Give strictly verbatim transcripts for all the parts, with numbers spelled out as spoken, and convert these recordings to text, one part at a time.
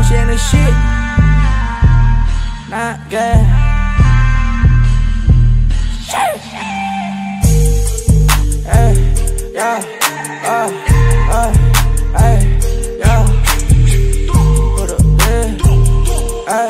she ain't the shit. Not good. Shit. Hey, yeah, uh, uh, hey, yeah. Put up there, hey.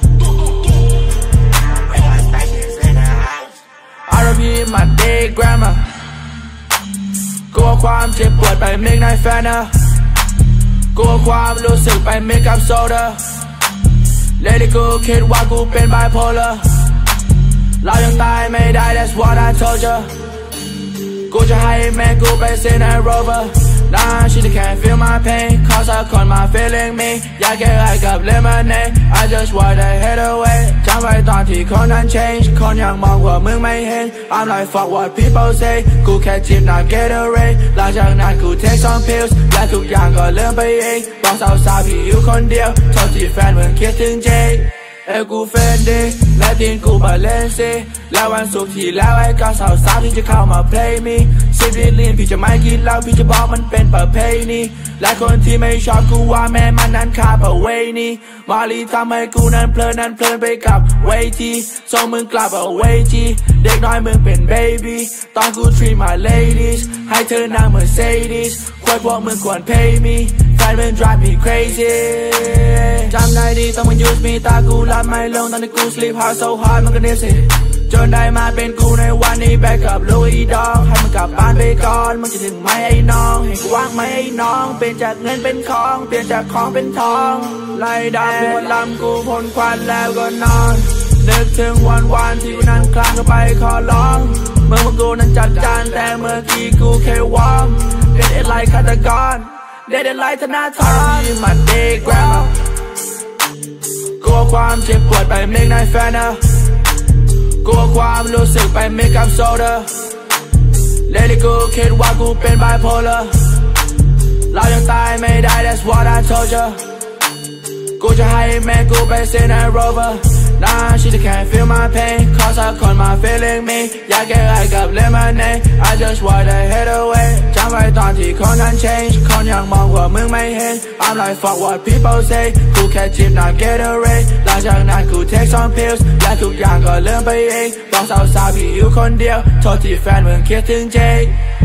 I repeat my day grammar. กลัวความเจ็บปวดไปเมกไนแฟนนะกลัวความรู้สึกไปเมกกับโซดาเลดี้กูคิดว่ากูเป็นไบโพล่าเรายังตายไม่ได้ that's what I told you กูจะให้แม่กูไปเซ็นให้โรเวอร์Nah, she can't feel my pain, cause I caught my feeling me อยากแค่ไอ้กับ lemonade I just wanna head away จำไว้ตอนที่คนนั้น change คนยังมองว่ามึงไม่เห็น I'm like fuck what people say กูแค่จิบน้ำ Gatorade หลังจากนั้นกู take some pills และทุกอย่างก็เริ่มไปเองบอกสาวๆพี่อยู่คนเดียวโทษที่แฟนมึงคิดถึงเจเอ้กูเฟนดีและทีนกูบาเลนซีแล้ววันศุกร์ที่แล้วไอ้ก็สาวสาวที่จะเข้ามา play me สิบลิตรพี่จะไม่กินเหล้าพี่จะบอกมันเป็นประเพณีและคนที่ไม่ชอบกูว่าแม่มันนั้นขาประเวณีมาลีทำให้กูนั้นเพลินนั้นเพลินไปกับเวทีส่งมึงกลับเอาเวทีเด็กน้อยมึงเป็น baby ตอนกู treat my ladies ให้เธอนั่ง Mercedes ควรพวกมึงควร pay me แฟนมึง drive me crazy จำได้ดีต้องมึง use me ตากูหลับไม่ลงตอนที่กู sleep hard so hard มันก็เนสิจนได้มาเป็นกูในวันนี้แบกกับลุยดองให้มึงกลับบ้านไปก่อนมึงจะถึงไหมไอ้น้องให้กูว่างไหมไอ้น้องเปลี่ยนจากเงินเป็นของเปลี่ยนจากของเป็นทองไล่ดาวเป็นวันลำกูพ่นควันแล้วก็นอนนึกถึงวันวันที่กูนั้นคลานเข้าไปขอร้องเมื่อกูนั้นจัดจานแต่เมื่อกี้กูแค่วอร์มเด็ดเอ็ดไลฆาตกรเด็ดเอ็ดไลธนาธรที่มันเดย์แกรมกลัวความเจ็บปวดไปเมกไนแฟนนะกลัวความรู้สึกไปเมกกับโซดาเลดี้กูคิดว่ากูเป็นไบโพล่าเรายังตายไม่ได้ that's what I told you กูจะให้แม่กูไปเซ็นให้โรเวอร์ Nah, she can't feel my pain, cause I caught my feeling me อยากแค่ไอ้กับ lemonade I just wanna head away จำไว้ตอนที่คนนั้น change คนยังมองว่ามึงไม่เห็น I'm like fuck what people say กูแค่จิบน้ำ Gatorade หลังจากนั้นกู take some pills และทุกอย่างก็เริ่มไปเองบอกสาวๆพี่อยู่คนเดียวโทษที่แฟนมึงคิดถึงเจ